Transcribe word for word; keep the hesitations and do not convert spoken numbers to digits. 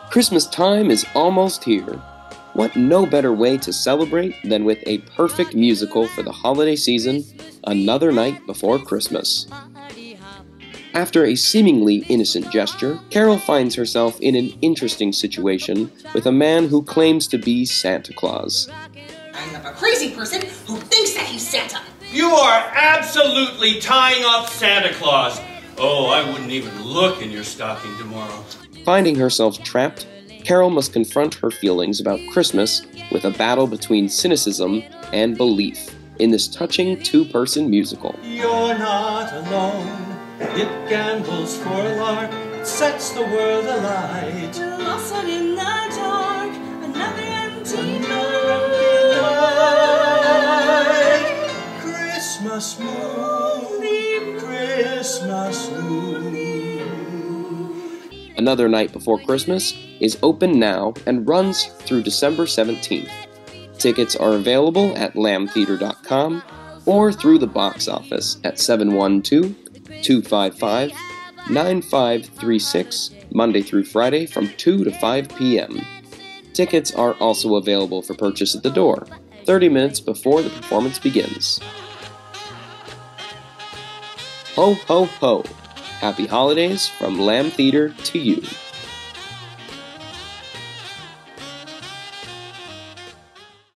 Christmas time is almost here. What no better way to celebrate than with a perfect musical for the holiday season, Another Night Before Christmas. After a seemingly innocent gesture, Carol finds herself in an interesting situation with a man who claims to be Santa Claus. I'm a crazy person who thinks that he's Santa. You are absolutely tying up Santa Claus. Oh, I wouldn't even look in your stocking tomorrow. Finding herself trapped, Carol must confront her feelings about Christmas with a battle between cynicism and belief in this touching two-person musical. You're not alone. It gambles for a lark. It sets the world alight. Lost in the dark. Another empty night. Christmas moon. Christmas moon. Another Night Before Christmas is open now and runs through December seventeenth. Tickets are available at lamb theater dot com or through the box office at seven one two, two five five, nine five three six, Monday through Friday from two to five p m Tickets are also available for purchase at the door, thirty minutes before the performance begins. Ho, ho, ho! Happy holidays from Lamb Theater to you.